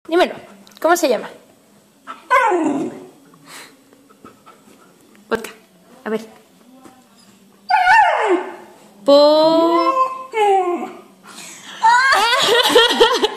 Dímelo, ¿cómo se llama? Vodka. A ver. Po...